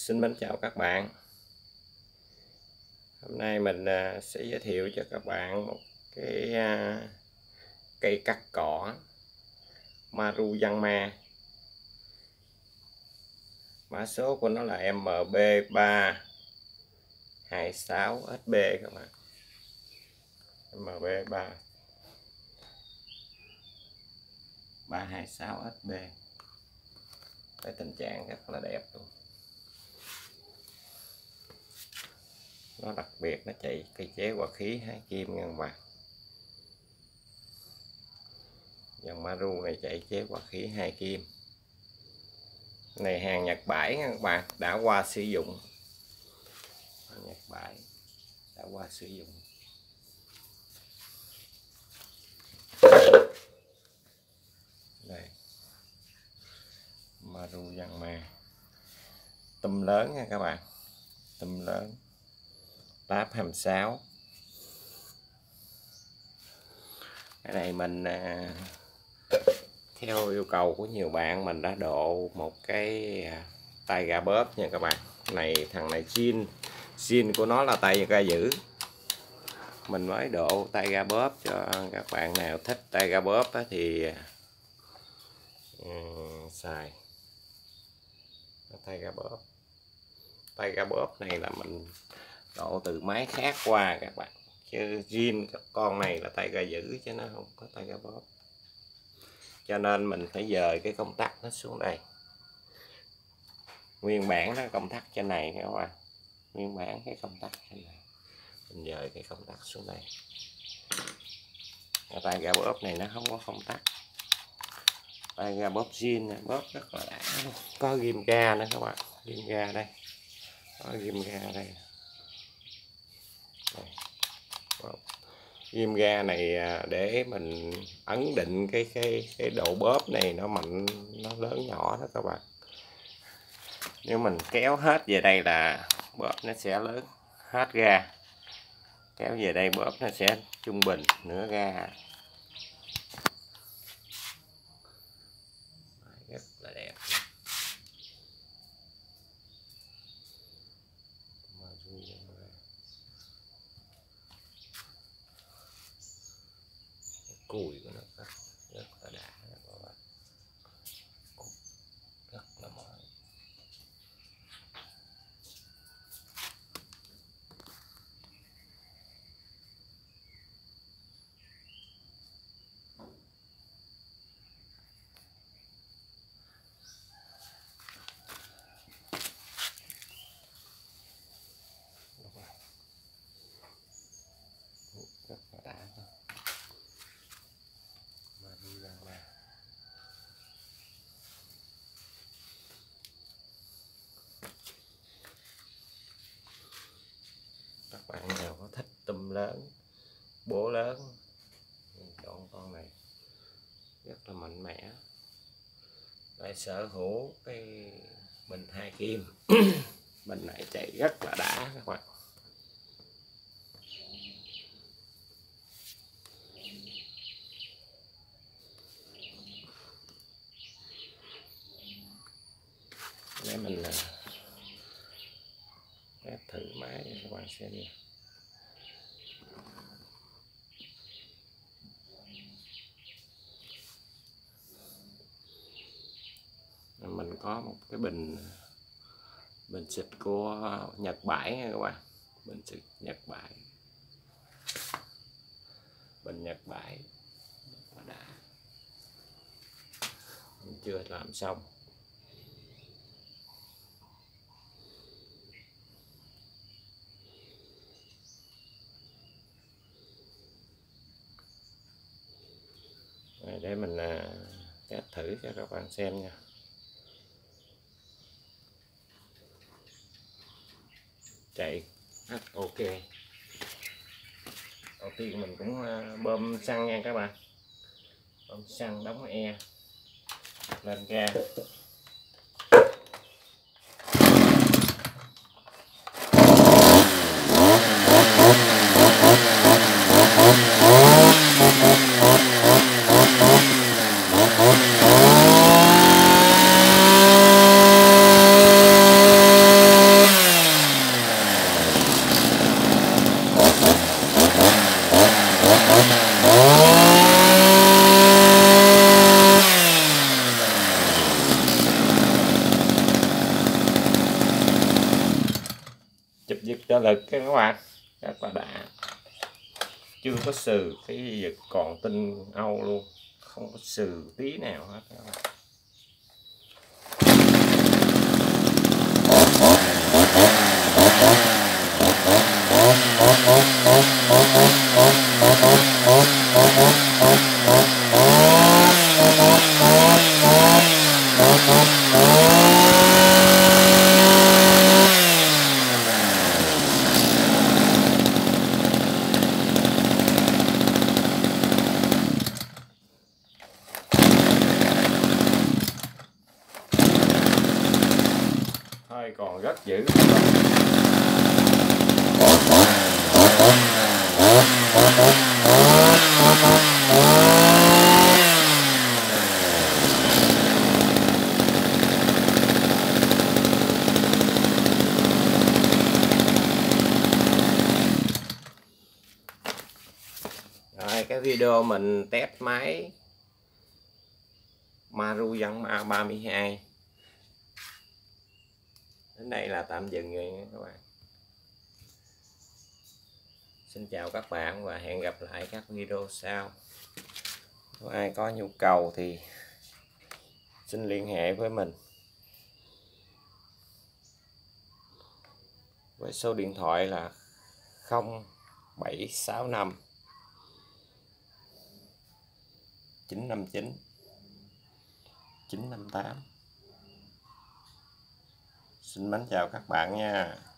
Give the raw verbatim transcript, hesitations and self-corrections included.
Xin mến chào các bạn. Hôm nay mình sẽ giới thiệu cho các bạn một cái cây cắt cỏ Maruyama. Mã số của nó là M B ba hai sáu S B các bạn. M B ba ba hai sáu S B. Cái tình trạng rất là đẹp luôn. Nó đặc biệt nó chạy cây chế hỏa khí hai kim ngân bạc. Dòng Maru này chạy chế hỏa khí hai kim. Này hàng Nhật Bãi nha các bạn, đã qua sử dụng. Nhật Bãi đã qua sử dụng. Đây. Maruyama. Tum lớn nha các bạn. Tum lớn. Táp hai mươi sáu. Cái này mình à, theo yêu cầu của nhiều bạn mình đã độ một cái à, tay gà bóp nha các bạn. Này thằng này zin zin của nó là tay ga giữ. Mình mới độ tay ga bóp cho các bạn nào thích tay ga bóp á, thì um, xài tay ga bóp. Tay ga bóp này là mình độ từ máy khác qua các bạn, chứ zin con này là tay ga giữ chứ nó không có tay ga bóp, cho nên mình phải dời cái công tắc nó xuống đây. Nguyên bản nó công tắc trên này các bạn, nguyên bản cái công tắc trên này, mình dời cái công tắc xuống đây. Cái tay ga bóp này nó không có công tắc, tay ga bóp zin bóp rất là đã luôn. Có ghim ga nữa các bạn, ghim ga đây, có ghim ga đây. Ghim ga này để mình ấn định cái cái cái độ bóp này nó mạnh nó lớn nhỏ đó các bạn. Nếu mình kéo hết về đây là bóp nó sẽ lớn hết ga, kéo về đây bóp nó sẽ trung bình nửa ga. Rất là đẹp. Cùi của nó rất, rất là đã các bạn. Rất là mới. Rất là đã. Các bạn nào có thích tum lớn, bố lớn, chọn con này rất là mạnh mẽ. Lại sở hữu cái bình hai kim. Bình này chạy rất là đã các bạn. Để mình test thử máy cho các bạn xem nha. Mình có một cái bình bình xịt của Nhật Bãi nha các bạn, bình xịt Nhật Bãi, bình Nhật Bãi đã, mình chưa làm xong. Để mình test thử cho các bạn xem nha. Chạy rất ok. Đầu tiên mình cũng bơm xăng nha các bạn, bơm xăng đóng e lên ga. nhịp trợ lực các bạn, rất là đã, chưa có sừ, cái giật còn tinh Âu luôn, không có sừ tí nào hết các bạn. Thôi còn rất dữ. Rồi cái video mình test máy Maru Yanmar ba mươi hai đến đây là tạm dừng rồi nha các bạn. Xin chào các bạn và hẹn gặp lại các video sau. Nếu ai có nhu cầu thì xin liên hệ với mình với số điện thoại là không bảy sáu năm chín năm chín chín năm tám. Xin mến chào các bạn nha.